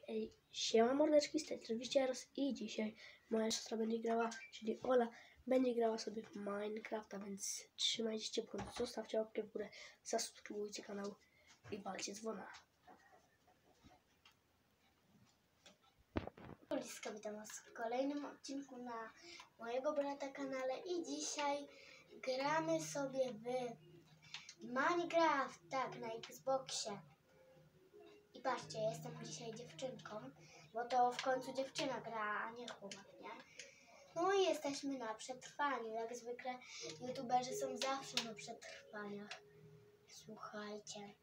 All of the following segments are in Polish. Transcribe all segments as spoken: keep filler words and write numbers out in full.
Ej, siema mordeczki, z tej oczywiście raz i dzisiaj moja siostra będzie grała, czyli Ola, będzie grała sobie w Minecrafta, więc trzymajcie się ciepło, zostawcie łapkę w górę, zasubskrybujcie kanał i walcie dzwona. Liska, witam Was w kolejnym odcinku na mojego brata kanale i dzisiaj gramy sobie w Minecraft, tak, na Xboxie. I patrzcie, jestem dzisiaj dziewczynką, bo to w końcu dziewczyna gra, a nie chłopak, nie? No i jesteśmy na przetrwaniu, jak zwykle youtuberzy są zawsze na przetrwaniach. Słuchajcie.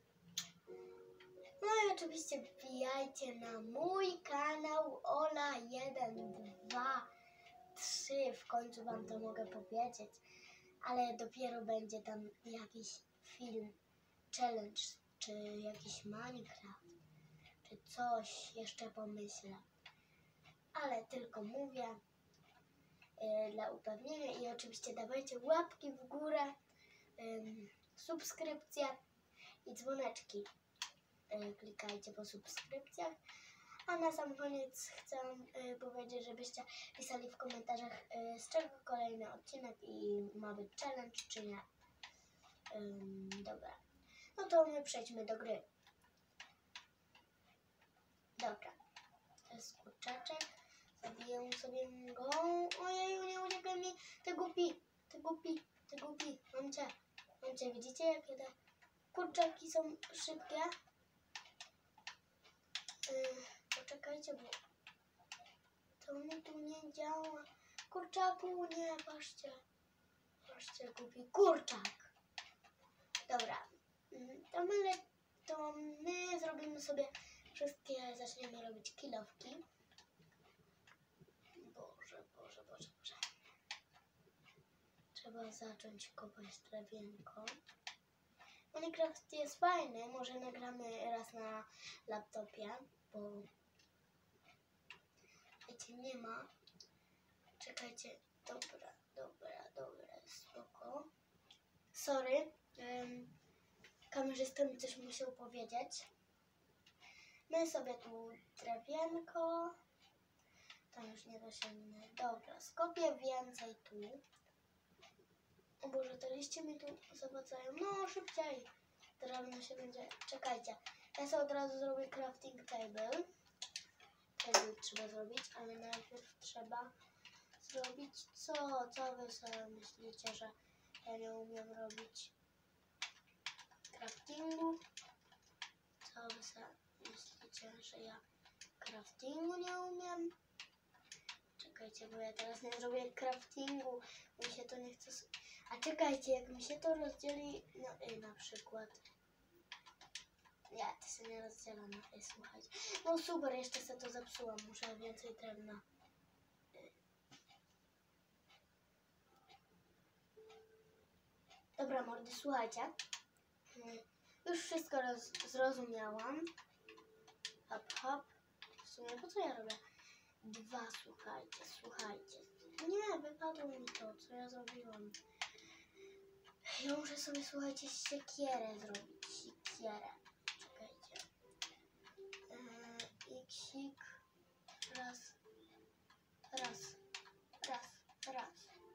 No i oczywiście wbijajcie na mój kanał Ola jeden, dwa, trzy, w końcu Wam to mogę powiedzieć, ale dopiero będzie tam jakiś film, challenge, czy jakiś Minecraft, czy coś, jeszcze pomyślę, ale tylko mówię yy, dla upewnienia i oczywiście dawajcie łapki w górę, yy, subskrypcje i dzwoneczki. Klikajcie po subskrypcjach, a na sam koniec chcę y, powiedzieć, żebyście pisali w komentarzach, y, z czego kolejny odcinek i ma być challenge czy nie. Ym, dobra, no to my przejdźmy do gry. Dobra, to jest kurczaczek, zabiję sobie go. Ojeju, nie uciekaj mi, te głupi, te głupi, te głupi, mam cię, mam cię, widzicie jakie te kurczaki są szybkie? Yy, poczekajcie, bo to mi tu nie działa. Kurczaku, nie, patrzcie. Patrzcie, głupi kurczak. Dobra, yy, to, my le to my zrobimy sobie wszystkie, zaczniemy robić kilowki. Boże, Boże, Boże, Boże. Trzeba zacząć kopać drewienko. Minecraft jest fajny, może nagramy raz na laptopie, bo wiecie, nie ma. Czekajcie, dobra, dobra, dobra, spoko. Sorry, um, kamerzysta mi coś musiał powiedzieć. My sobie tu drewienko, tam już nie da się, dobra, skopię więcej tu. O Boże, te liście mi tu zawadzają. No, szybciej. Drewno się będzie... Czekajcie. Ja sobie od razu zrobię crafting table. Table trzeba zrobić, ale najpierw trzeba zrobić co? Co wy sobie myślicie, że ja nie umiem robić craftingu? Co wy sobie myślicie, że ja craftingu nie umiem? Czekajcie, bo ja teraz nie zrobię craftingu. Mi się to nie chce... A czekajcie, jak mi się to rozdzieli na y na przykład. Nie, to się nie rozdziela na y, słuchajcie. No super, jeszcze sobie to zepsułam, muszę więcej drewna. Y. Dobra mordy, słuchajcie. Y, już wszystko roz zrozumiałam. Hop, hop. W sumie po co ja robię? Dwa, słuchajcie, słuchajcie. Nie, wypadło mi to, co ja zrobiłam. Ja muszę sobie, słuchajcie, siekierę zrobić. Siekierę. Czekajcie. Yy, Xik. Raz. Raz. Raz. Raz.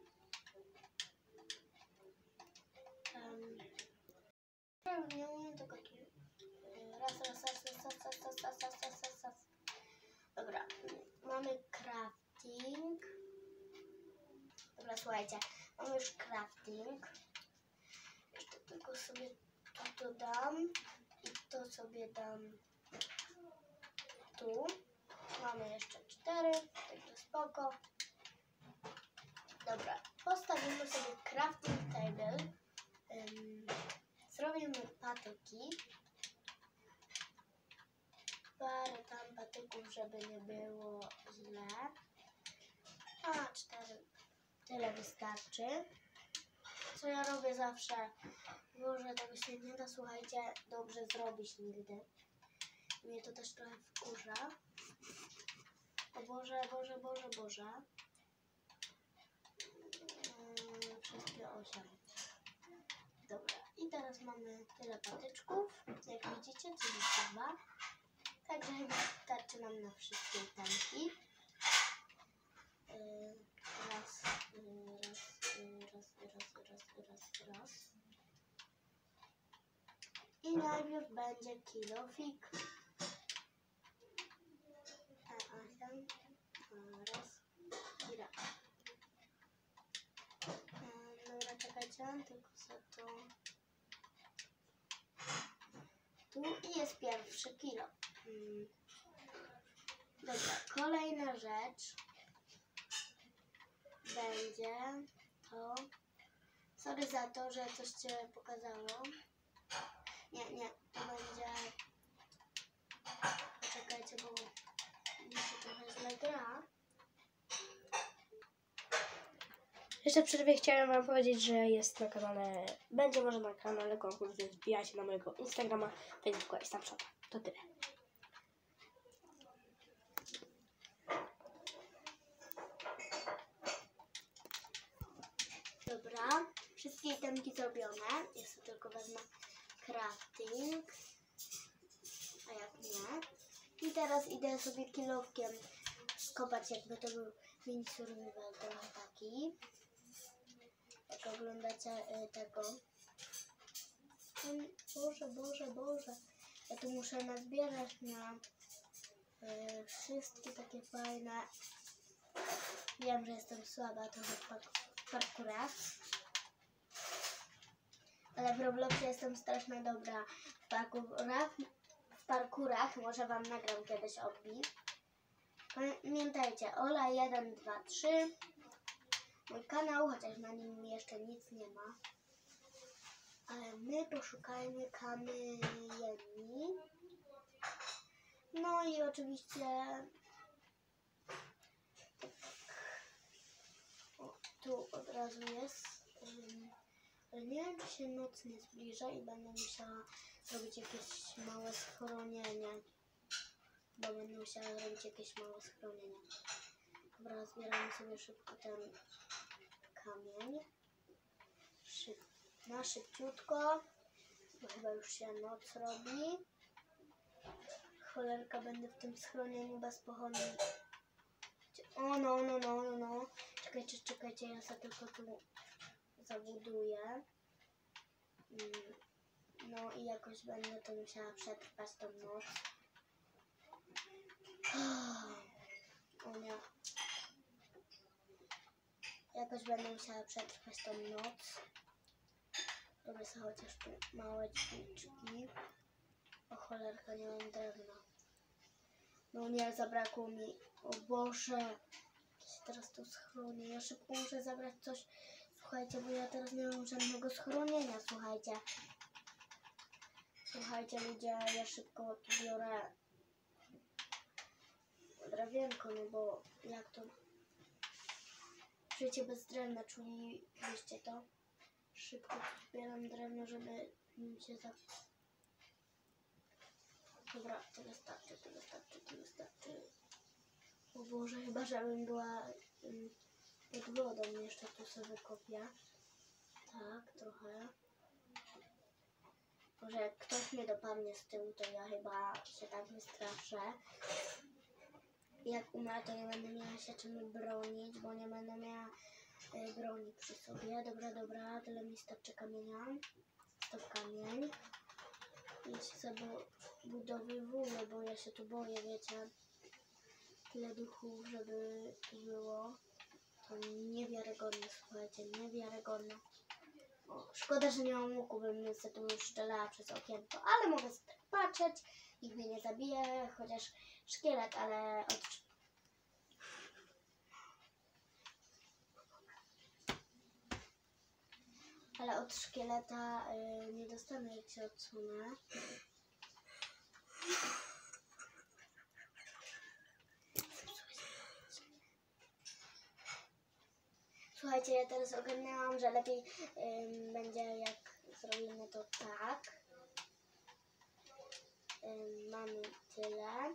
Um, nie umiem tego tu. Yy, raz, raz, raz, raz, raz, raz, raz, raz, raz, raz, raz, raz. Dobra. Mamy crafting. Dobra, słuchajcie. Mamy już crafting. Jeszcze tylko sobie to, to dam i to sobie dam tu. Mamy jeszcze cztery, także spoko. Dobra, postawimy sobie crafting table. Um, zrobimy patyki. Parę tam patyków, żeby nie było źle. A, cztery. Tyle wystarczy. Co ja robię zawsze? Boże, tego się nie da, słuchajcie, dobrze zrobić nigdy. Mnie to też trochę wkurza. O Boże, Boże, Boże, Boże. Hmm, wszystkie osiem. Dobra, i teraz mamy tyle patyczków, jak widzicie, trzydzieści dwa. Także chyba starczy nam na wszystkie tanki. Yy, raz, yy, raz, yy, raz, raz, raz, raz, raz. I najpierw będzie kilofik. A, a, tam. A, raz i raz. A, dobra, czekajcie, tylko za to. Tu jest pierwszy kilo. Hmm. Dobra, kolejna rzecz będzie to. Sorry za to, że coś Cię pokazało. Nie, nie, to będzie. Poczekajcie, bo mi się trochę źle gra. Jeszcze w przerwie chciałem Wam powiedzieć, że jest na kanale, będzie może na kanale konkurs, więc wbijajcie na mojego Instagrama, Facebooka i Snapchata. To tyle. Dobra, wszystkie itemki zrobione. Jeszcze tylko wezmę crafting. A jak nie? I teraz idę sobie kilowkiem kopać, jakby to był mini survival trochę taki. Jak oglądacie y, tego. Boże, Boże, Boże. Ja tu muszę nazbierać na y, wszystkie takie fajne. Wiem, że jestem słaba trochę w, park w parkurach. Ale w Robloxie jestem strasznie dobra w parkurach. W parkurach może Wam nagram kiedyś odbij. Pamiętajcie, Ola jeden, dwa, trzy. Mój kanał, chociaż na nim jeszcze nic nie ma. Ale my poszukajmy kamieni. No i oczywiście o, tu od razu jest. Um, ale nie wiem, czy się noc nie zbliża i będę musiała zrobić jakieś małe schronienie. Bo będę musiała zrobić jakieś małe schronienie. Dobra, zbieramy sobie szybko ten kamień. Szyb, na szybciutko, bo chyba już się noc robi. Cholerka, będę w tym schronieniu bez pochodni. O no, no, no, no, no. Czekajcie, czekajcie, ja sobie tylko tu zabuduję. No i jakoś będę to musiała przetrwać tą noc. O nie. Jakoś będę musiała przetrwać tą noc. Robię sobie chociaż tu małe drzwiczki. O cholerka, nie mam drewna. No nie, zabrakło mi. O Boże. Ja się teraz tu schronię. Ja szybko muszę zabrać coś. Słuchajcie, bo ja teraz nie mam żadnego schronienia, słuchajcie. Słuchajcie ludzie, ja szybko tu biorę drewienko, no bo jak to... Życie bez drewna, czyli wiecie to? Szybko zbieram drewno, żeby mi się za... Dobra, to wystarczy, to wystarczy, to wystarczy. O Boże, chyba żebym była um, pod wodą, jeszcze tu sobie wykopię. Tak, trochę. Może jak ktoś mnie dopadnie z tyłu, to ja chyba się tak wystraszę. Jak umrę, to nie będę miała się czym bronić, bo nie będę miała y, broni przy sobie. Dobra, dobra, tyle mi starczy kamienia. Stop kamień. I się sobie budowywuję, bo ja się tu boję, wiecie. Tyle duchów, żeby tu było. To niewiarygodne, słuchajcie, niewiarygodne. O, szkoda, że nie mam łuku, bym sobie tu już strzelała przez okienko, ale mogę sobie tak patrzeć. Nikt mnie nie zabije, chociaż szkielet, ale od... Ale od szkieleta y, nie dostanę, jak się odsunę. Słuchajcie, ja teraz ogarnęłam, że lepiej y, będzie, jak zrobimy to tak. Y, mamy tyle.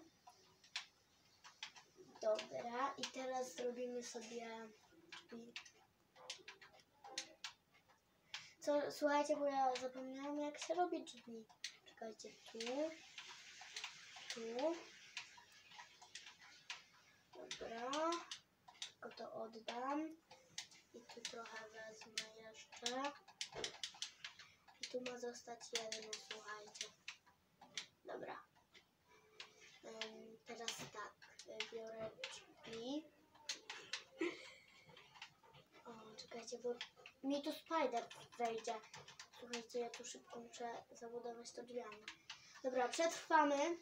Dobra, i teraz zrobimy sobie drzwi. Co, słuchajcie, bo ja zapomniałam, jak się robi drzwi. Czekajcie, tu, tu. Tu trochę wezmę jeszcze. I tu ma zostać jeden, no słuchajcie. Dobra. Um, teraz tak, biorę drzwi. O, czekajcie, bo mi tu spider wejdzie. Słuchajcie, ja tu szybko muszę zabudować to drzwiami. Dobra, przetrwamy.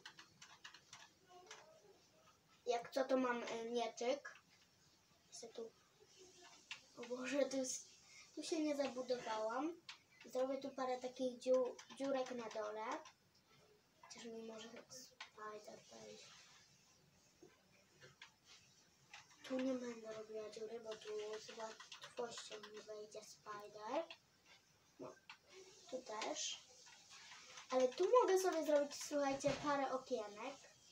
Jak co, to mam y, mieczyk. Chcę tu... O Boże, tu, jest... tu się nie zabudowałam. Zrobię tu parę takich dziu... dziurek na dole. Chociaż mi może spider wejść. Tu nie będę robiła dziury, bo tu z łatwością nie wejdzie spider. No, tu też. Ale tu mogę sobie zrobić, słuchajcie, parę okienek.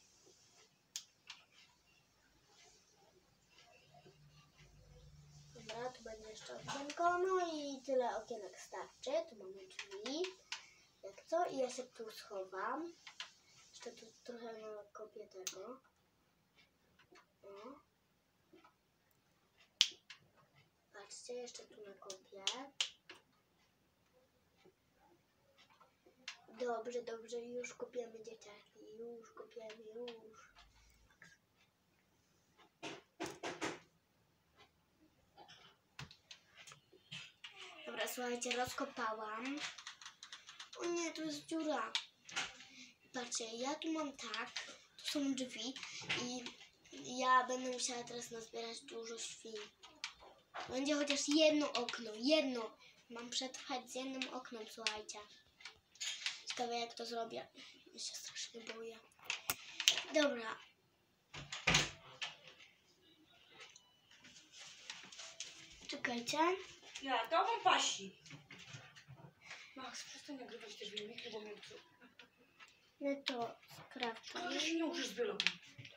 Dobra, tu będzie jeszcze okienko, no i tyle okienek starczy. Tu mamy drzwi, jak co, i ja się tu schowam. Jeszcze tu trochę nakopię tego. O. Patrzcie, jeszcze tu nakopię. Dobrze, dobrze, już kopiemy dzieciaki, już kopiemy, już. Dobra, słuchajcie, rozkopałam. O nie, tu jest dziura. Patrzcie, ja tu mam tak, tu są drzwi i ja będę musiała teraz nazbierać dużo świń. Będzie chociaż jedno okno, jedno. Mam przetrwać z jednym oknem, słuchajcie. Ciekawe, jak to zrobię. Ja się strasznie boję. Dobra. Czekajcie. Ja, to mam pasi. Max, przestań nagrywać te filmiki, bo mnie tu... No to Szkoda, że skraftuję. się nie uczysz z biologii.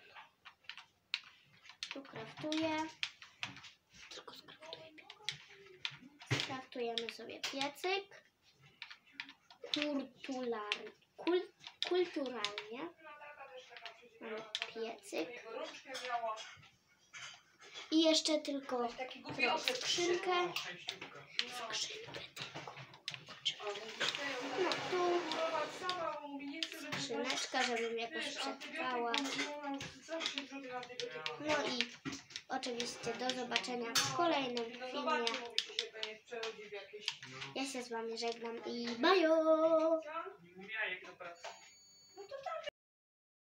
Tu kraftuję. Tylko skraftuję. Skraftujemy sobie piecyk. Kultular, kul, kulturalnie. Mamy piecyk. I jeszcze tylko Taki głupi zrobię osek skrzynkę. trzyma. Skrzynkę. No No tu tu skrzyneczka, żebym jakoś przetrwała. No i oczywiście do zobaczenia w kolejnym filmie. Ja się z wami żegnam i bajo! Jajek do pracy.